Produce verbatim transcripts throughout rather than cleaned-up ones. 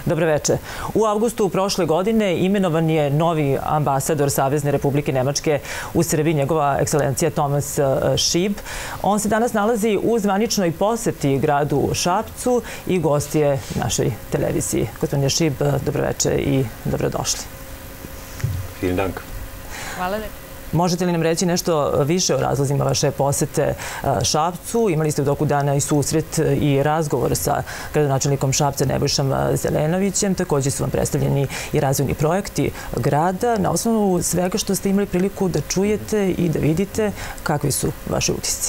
Dobro večer. U avgustu prošle godine imenovan je novi ambasador Savezne Republike Nemačke u Srbiji, njegova ekscelencija Thomas Schieb. On se danas nalazi u zvaničnoj poseti gradu Šapcu i gost je našoj televiziji. Gospodine Schieb, dobro večer i dobrodošli. Vielen Dank. Hvala lepo. Možete li nam reći nešto više o razlozima vaše posete Šapcu? Imali ste u toku dana i susret i razgovor sa gradonačelnikom Šapca Nebojšom Zelenovićem. Također su vam predstavljeni i razvojni projekti grada. Na osnovu svega što ste imali priliku da čujete i da vidite, kakvi su vaše utisci?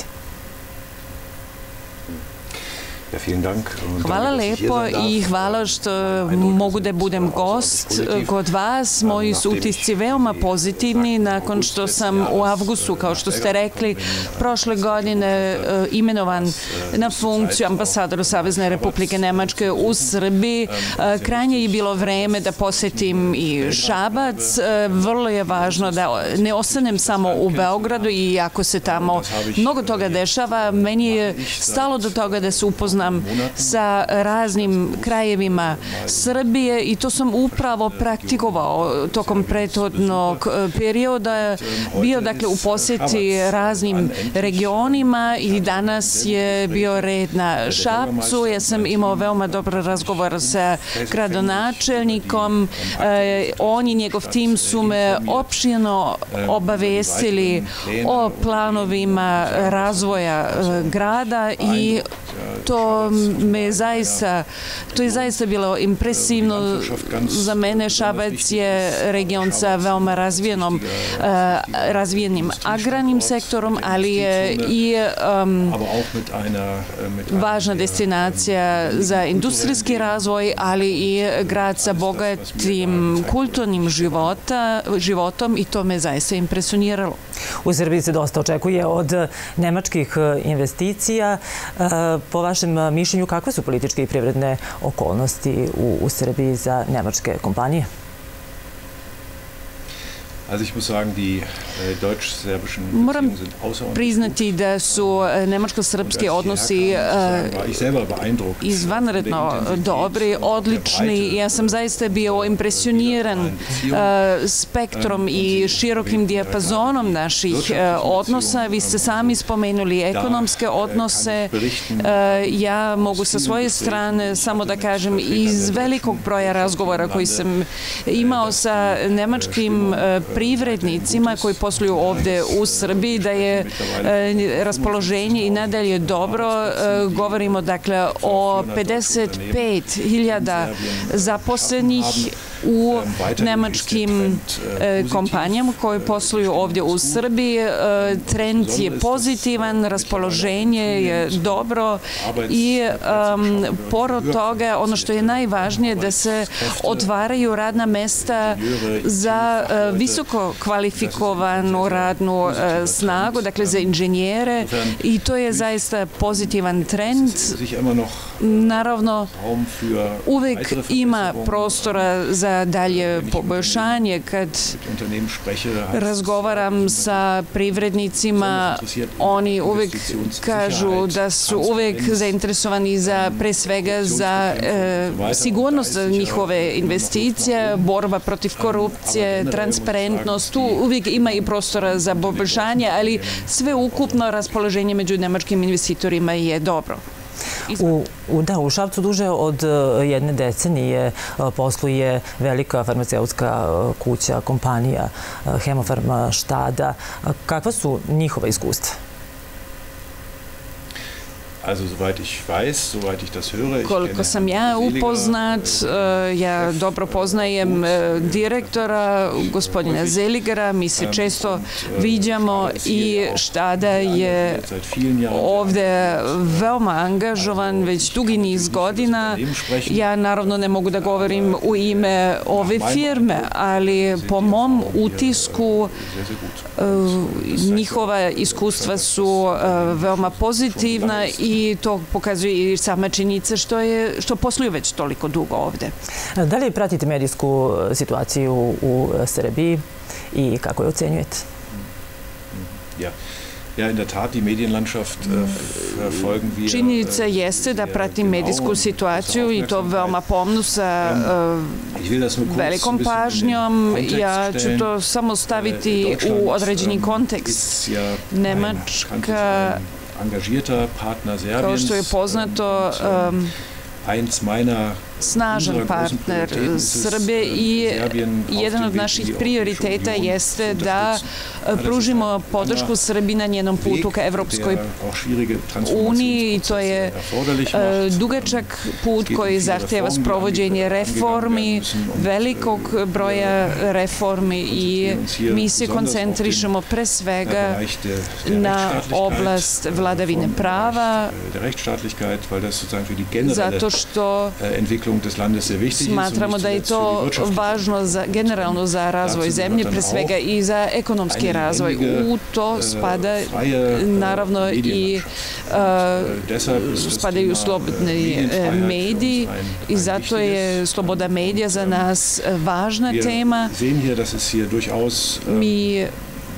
Hvala lepo i hvala što mogu da budem gost kod vas. Moji su utisci veoma pozitivni nakon što sam u avgustu, kao što ste rekli, prošle godine imenovan na funkciju ambasadora Savezne Republike Nemačke u Srbiji. Krajnje je bilo vreme da posetim i Šabac. Vrlo je važno da ne ostanem samo u Beogradu i ako se tamo mnogo toga dešava, meni je stalo do toga da se upoznam sa raznim krajevima Srbije i to sam upravo praktikovao tokom prethodnog perioda. Bio dakle u posjeti raznim regionima i danas je bio red na Šapcu. Ja sam imao veoma dobar razgovor sa gradonačelnikom. On i njegov tim su me opširno obavestili o planovima razvoja grada i to me zaista, to je zaista bilo impresivno. Za mene Šabac je region sa veoma razvijenom, razvijenim agrarnim sektorom, ali je i važna destinacija za industrijski razvoj, ali i grad sa bogatim kulturnim životom i to me zaista impresioniralo. U Srbiji se dosta očekuje od nemačkih investicija. Po vašem mišljenju, kakve su političke i privredne okolnosti u Srbiji za nemačke kompanije? Moram priznati da su nemačko-srpski odnosi izvanredno dobri, odlični. Ja sam zaista bio impresioniran spektrom i širokim dijapazonom naših odnosa. Vi ste sami spomenuli ekonomske odnose. Ja mogu sa svoje strane samo da kažem iz velikog broja razgovora koji sam imao sa nemačkim privrednicima koji posluju ovde u Srbiji, da je raspoloženje i nadalje dobro. Govorimo dakle o pedeset pet hiljada zaposlenih u nemačkim kompanijama koje posluju ovdje u Srbiji. Trend je pozitivan, raspoloženje je dobro i pored toga ono što je najvažnije da se otvaraju radna mesta za visoko kvalifikovanu radnu snagu, dakle za inženjere i to je zaista pozitivan trend. Naravno, uvek ima prostora za dalje poboljšanje. Kad razgovaram sa privrednicima, oni uvek kažu da su uvek zainteresovani za, pre svega za sigurnost njihove investicije, borba protiv korupcije, transparentnost. Tu uvijek ima i prostora za poboljšanje, ali sve ukupno raspoloženje među nemačkim investitorima je dobro. Da, u Šapcu duže od jedne decenije posluje velika farmaceutska kuća, kompanija Hemofarm Štada. Kakva su njihova iskustva? Koliko sam ja upoznat, ja dobro poznajem direktora, gospodina Zeligera, mi se često viđamo i Štada je ovde veoma angažovan već dugi niz godina. Ja naravno ne mogu da govorim u ime ove firme, ali po mom utisku njihova iskustva su veoma pozitivna i i to pokazuje i sama činjenica što, je, što posluju već toliko dugo ovde. Da li pratite medijsku situaciju u Srbiji i kako je ocenjujete? Činjenica jeste da pratim medijsku situaciju i to veoma pomno sa velikom pažnjom. Ja ću to samo staviti u određeni kontekst. Nemačka, kao što je poznato, snažan partner Srbije i jedan od naših prioriteta jeste da pružimo podršku Srbiji na njenom putu ka Evropskoj uniji i to je dugačak put koji zahtjeva sprovođenje reformi, velikog broja reformi i mi se koncentrišemo pre svega na oblast vladavine prava zato što smatramo da je to važno za, generalno za razvoj zemlje, pre svega i za ekonomski razvoj. U to spada naravno i uh, spadaju slobodni mediji i zato je sloboda medija za nas važna tema. Mi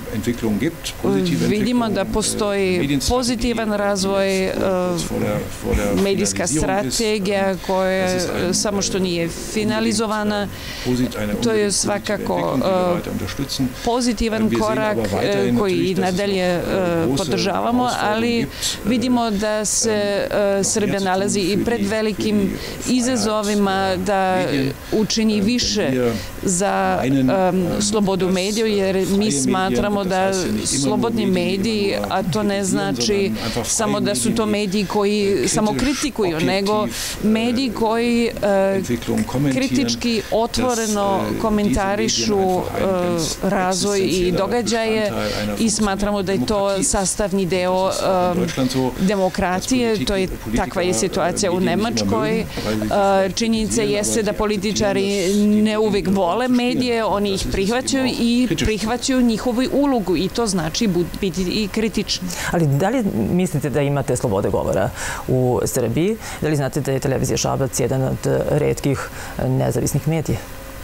vidimo da postoji pozitivan razvoj, medijska strategija koja samo što nije finalizovana. To je svakako pozitivan korak koji i nadalje podržavamo, ali vidimo da se Srbija nalazi i pred velikim izazovima da učini više za slobodu medija, jer mi smatramo da slobodni mediji, a to ne znači samo da su to mediji koji samo kritikuju, nego mediji koji kritički otvoreno komentarišu razvoj i događaje i smatramo da je to sastavni deo demokratije. To je takva je situacija u Nemačkoj. Činjenica jeste da političari ne uvijek vole medije, oni ih prihvaćaju i prihvaćaju njihovu ulogu i to znači biti i kritični. Ali da li mislite da imate slobode govora u Srbiji? Da li znate da je televizija Šabac jedan od retkih nezavisnih medija?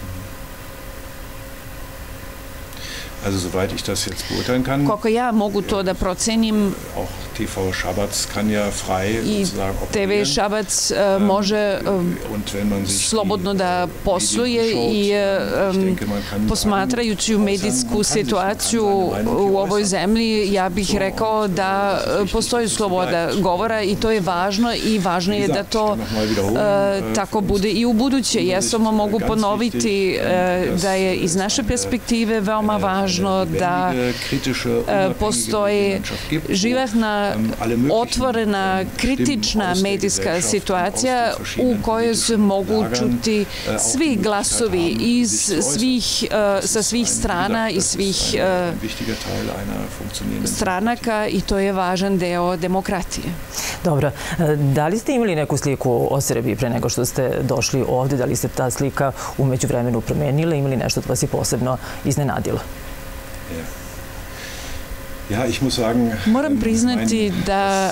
Koliko ja mogu to da procenim, i te ve Šabac može slobodno da posluje i posmatrajući medijsku situaciju u ovoj zemlji, ja bih rekao da postoji sloboda govora i to je važno i važno je da to tako bude i u buduće. Ja samo mogu ponoviti da je iz naše perspektive veoma važno da postoji živahna, otvorena, kritična medijska situacija u kojoj se mogu čuti svi glasovi iz svih, sa svih strana i svih stranaka i to je važan deo demokratije. Dobro. Da li ste imali neku sliku o Srbiji pre nego što ste došli ovdje? Da li se ta slika umeđu vremenu promenila? Imali nešto da vas je posebno iznenadilo? Moram priznati da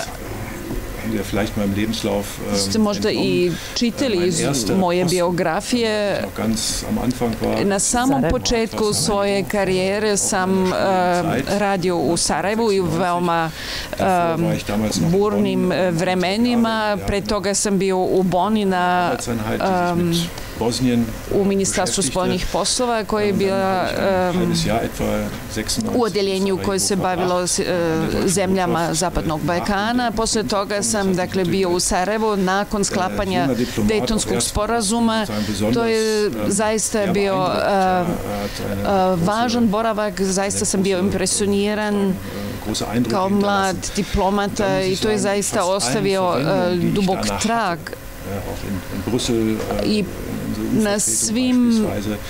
ste možda i čitali iz moje biografije. Na samom početku svoje karijere sam radio u Sarajevu i u veoma burnim vremenima. Pre toga sam bio u Boni na u Ministarstvu spoljnih poslova koje je bila u odjeljenju koje se bavilo zemljama Zapadnog Balkana. Posle toga sam dakle bio u Sarajevu nakon sklapanja Dejtonskog sporazuma. To je zaista bio važan boravak, zaista sam bio impresioniran kao mlad diplomata i to je zaista ostavio dubok trag i na svim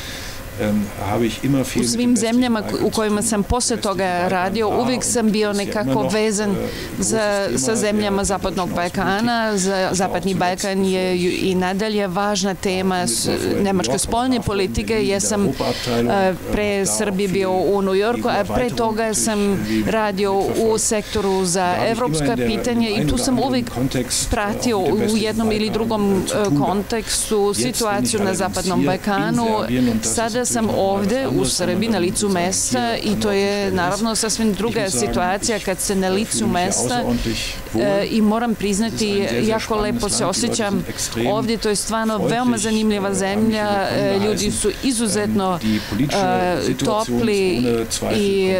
u svim zemljama u kojima sam posle toga radio, uvijek sam bio nekako vezan za, sa zemljama Zapadnog Balkana. Za Zapadni Balkan je i nadalje važna tema nemačke spoljne politike. Ja sam pre Srbije bio u New Yorku, a pre toga sam radio u sektoru za evropska pitanja i tu sam uvijek pratio u jednom ili drugom kontekstu situaciju na Zapadnom Balkanu. Sada Sada sam ovde u Srbiji na licu mesta i to je naravno sasvim druga situacija kad ste na licu mesta i moram priznati, jako lepo se osjećam ovdje, to je stvarno veoma zanimljiva zemlja, ljudi su izuzetno topli i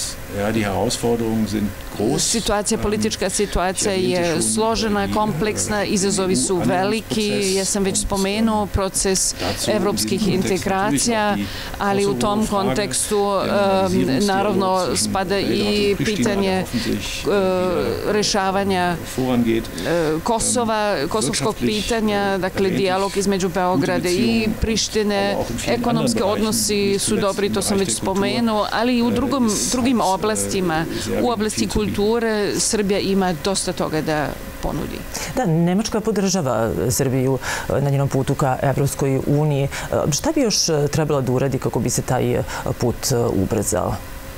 situacija, politička situacija je složena, kompleksna, izazovi su veliki, ja sam već spomenuo proces evropskih integracija, ali u tom kontekstu naravno spada i pitanje rešavanja Kosova, kosovskog pitanja, dakle dijalog između Beograda i Prištine, ekonomske odnosi su dobri, to sam već spomenuo, ali i u drugom, drugim oblastima, u oblasti kulture, Srbija ima dosta toga da ponudi. Da, Nemačka podržava Srbiju na njenom putu ka Evropskoj uniji. Šta bi još trebalo da uradi kako bi se taj put ubrzao?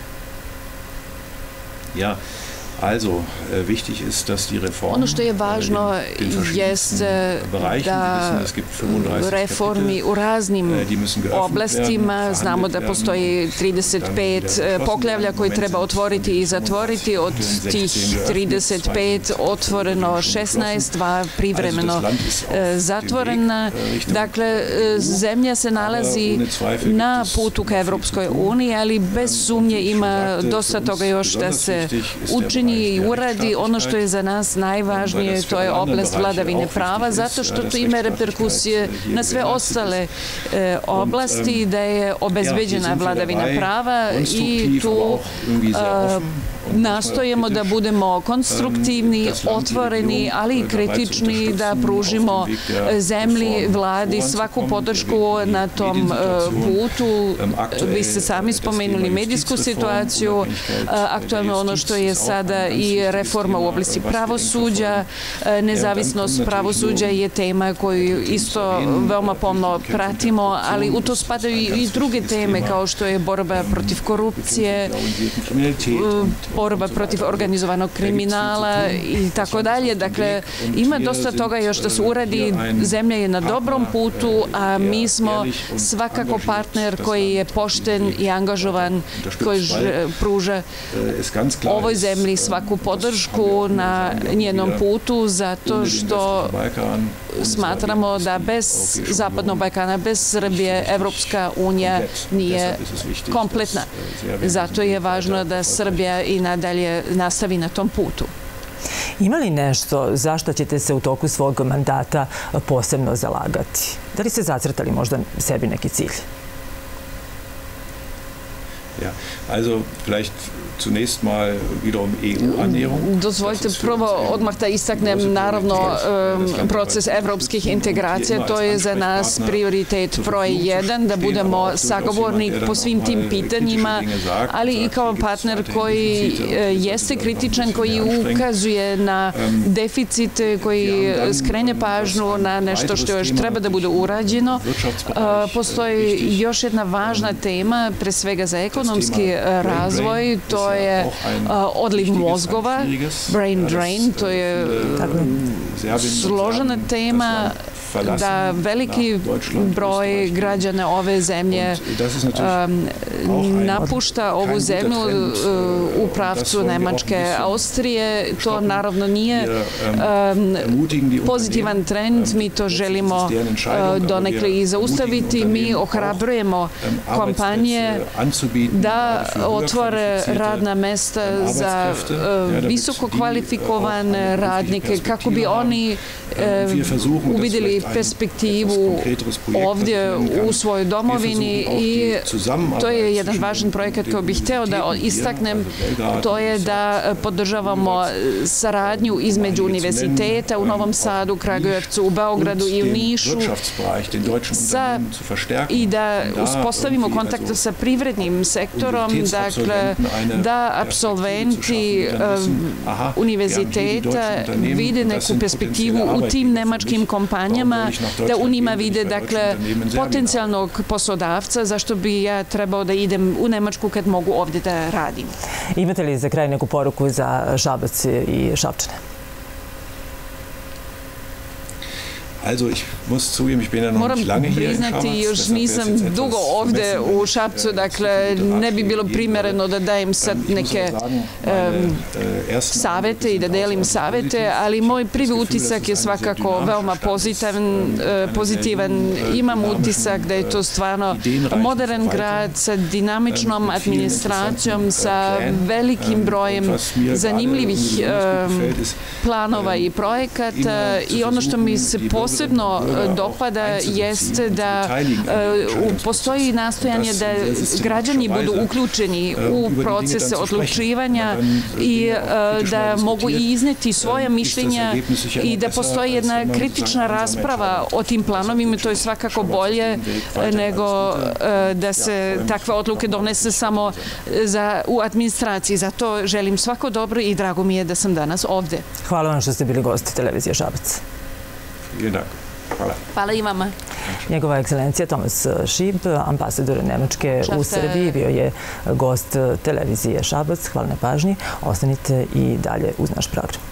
Ja, also, wichtig ist, dass die Reform ono što je važno jeste da reformi u raznim oblastima, znamo da postoji trideset pet poglavlja koje treba otvoriti i zatvoriti, od tih trideset pet otvoreno šesnaest, dva privremeno zatvorena. Dakle, zemlja se nalazi na putu ka Evropskoj uniji, ali bez sumnje ima dosta toga još da se učini i uradi. Ono što je za nas najvažnije, to je oblast vladavine prava, zato što to ima reperkusije na sve ostale oblasti, da je obezbeđena vladavina prava i tu nastojimo da budemo konstruktivni, otvoreni, ali i kritični, da pružimo zemlji, vladi svaku podršku na tom putu. Vi ste sami spomenuli medijsku situaciju, aktualno ono što je sada i reforma u oblasti pravosuđa. Nezavisnost pravosuđa je tema koju isto veoma pomno pratimo, ali u to spadaju i druge teme kao što je borba protiv korupcije, borba protiv organizovanog kriminala i tako dalje. Dakle, ima dosta toga još da se uradi. Zemlja je na dobrom putu, a mi smo svakako partner koji je pošten i angažovan, koji pruža ovoj zemlji svaku podršku na njenom putu, zato što smatramo da bez Zapadnog Balkana, bez Srbije, Evropska unija nije kompletna. Zato je važno da Srbija i nadalje nastavi na tom putu. Ima li nešto za što ćete se u toku svog mandata posebno zalagati? Da li ste zacrtali možda sebi neki cilj? Ja, also vielleicht zunächst mal wiederum E U-Annäherung. Dozvolite prvo odmah da istaknem naravno proces evropskih integracija. To je za nas prioritet broj jedan, da budemo sagovornik po svim tim pitanjima, ali i kao partner koji jeste kritičan, koji ukazuje na deficite, koji skrene pažnju na nešto što još treba da bude urađeno. Postoji još jedna važna tema, pre svega za ekonomski razvoj, to je odliv mozgova, brain drain, to je složena tema da veliki broj građana ove zemlje napušta ovu zemlju u pravcu Nemačke, Austrije. To naravno nije pozitivan trend, mi to želimo donekle i zaustaviti. Mi ohrabrujemo kompanije da otvore radna mesta za visoko kvalifikovane radnike kako bi oni uvidjeli perspektivu ovdje u svojoj domovini i to je jedan važan projekat koji bih hteo da istaknem, to je da podržavamo saradnju između univerziteta u Novom Sadu, Kragujevcu, u Beogradu i u Nišu i da uspostavimo kontakt sa privrednim sektorom, dakle da apsolventi univerziteta vide neku perspektivu u tim nemačkim kompanijama, da u njima vide dakle potencijalnog poslodavca, zašto bi ja trebao da idem u Nemačku kad mogu ovdje da radim. Imate li za kraj neku poruku za Šabac i Šapčane? Also ich Moram priznati, još nisam dugo ovde u Šapcu, dakle ne bi bilo primereno da dajem sad neke savete i da delim savete, ali moj prvi utisak je svakako veoma pozitivan. Imam utisak da je to stvarno modern grad sa dinamičnom administracijom, sa velikim brojem zanimljivih planova i projekata, i ono što mi se posebno dopada jeste da postoji nastojanje da građani budu uključeni u procese odlučivanja i da mogu i izneti svoja mišljenja i da postoji jedna kritična rasprava o tim planovima. To je svakako bolje nego da se takve odluke donese samo u administraciji. Zato želim svako dobro i drago mi je da sam danas ovde. Hvala vam što ste bili gosti televizije Šabac. Hvala. Hvala i vama. Njegova ekscelencija Tomas Šib, ambasador Nemačke u Srbiji, bio je gost televizije Šabac. Hvala na pažnji. Ostanite i dalje uz naš program.